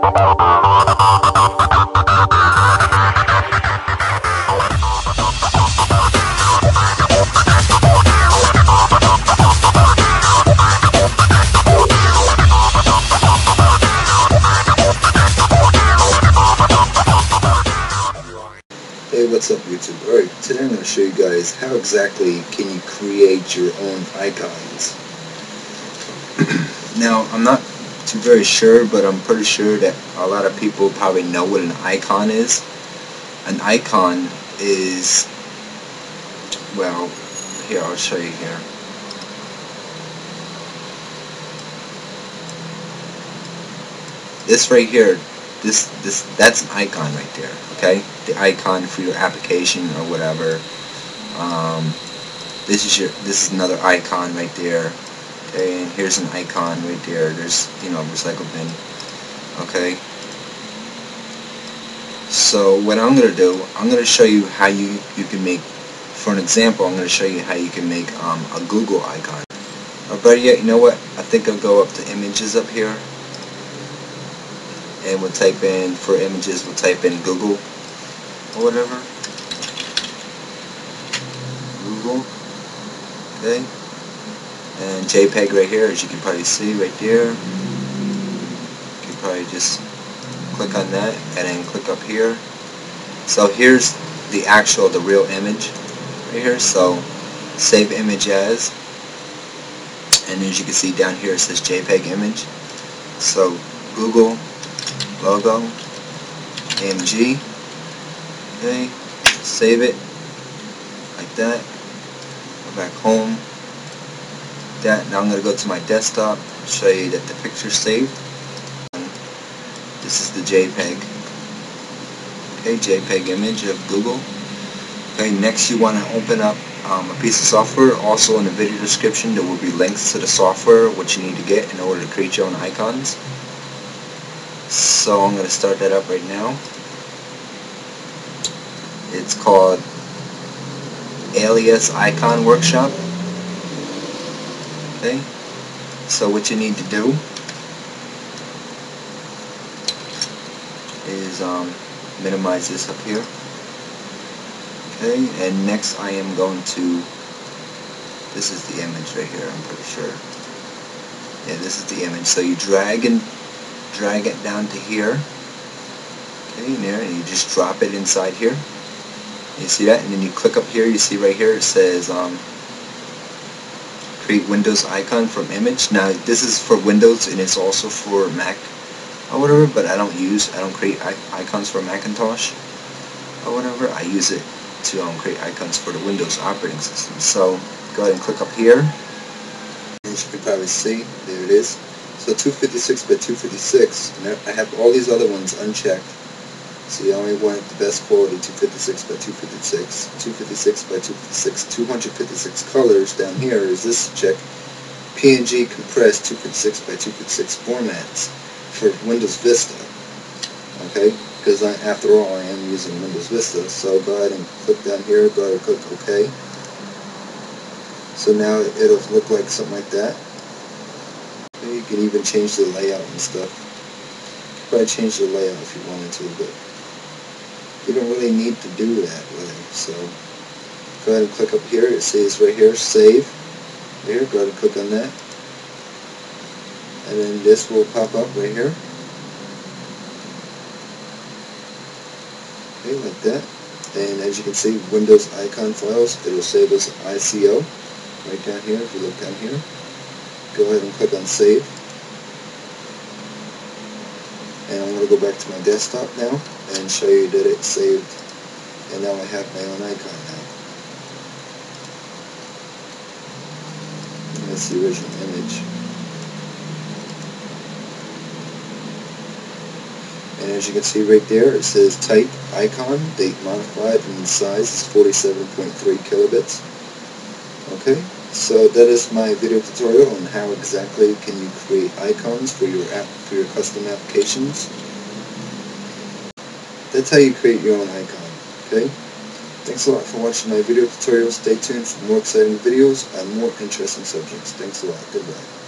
Hey, what's up YouTube? Alright, today I'm going to show you guys how exactly can you create your own icons. Now, I'm not too very sure, but I'm pretty sure that a lot of people probably know what an icon is. An icon is, well, here, I'll show you here. This right here, that's an icon right there, okay? The icon for your application or whatever. This is another icon right there, okay? And here's an icon right there. There's, recycle bin, okay? So what I'm gonna do, I'm gonna show you how you can make. For an example, I'm gonna show you how you can make a Google icon. Or better yet, you know what? I think I'll go up to images up here. And we'll type in, for images, we'll type in Google or whatever. Google, okay. And JPEG right here, as you can probably see right there. You can probably just click on that and then click up here. So here's the real image right here. So save image as, and as you can see down here it says JPEG image. So Google logo, AMG, okay, save it, like that, go back home, that. Now I'm going to go to my desktop, show you that the picture's saved. This is the JPEG, okay, JPEG image of Google. Okay, next you want to open up a piece of software. Also in the video description there will be links to the software, what you need to get in order to create your own icons. So I'm going to start that up right now. It's called Alias Icon Workshop. Okay, so what you need to do is minimize this up here. Okay, and next I am going to, this is the image right here, I'm pretty sure. Yeah, this is the image. So you drag it down to here, okay, in there, and you just drop it inside here. You see that? And then you click up here, you see right here it says create Windows icon from image. Now this is for Windows and it's also for Mac or whatever, but I don't create icons for Macintosh or whatever. I use it to create icons for the Windows operating system. So go ahead and click up here. As you can probably see, there it is. So 256 by 256, and I have all these other ones unchecked. So you only want the best quality, 256 by 256, 256 by 256, 256 colors. Down here is this check, PNG compressed 256 by 256 formats for Windows Vista. Okay, because after all I am using Windows Vista. So go ahead and click down here, go ahead and click OK. So now it'll look like something like that. You can even change the layout and stuff. You could probably change the layout if you wanted to, but you don't really need to do that really. So go ahead and click up here. It says right here, save. Here, go ahead and click on that. And then this will pop up right here. Okay, like that. And as you can see, Windows icon files, it will save as ICO right down here if you look down here. Go ahead and click on save. And I'm going to go back to my desktop now and show you that it's saved. And now I have my own icon now. And that's the original image. And as you can see right there, it says type icon, date modified, and the size is 47.3 kilobits. Okay. So that is my video tutorial on how exactly can you create icons for your custom applications. That's how you create your own icon. Okay? Thanks a lot for watching my video tutorial. Stay tuned for more exciting videos on more interesting subjects. Thanks a lot. Goodbye.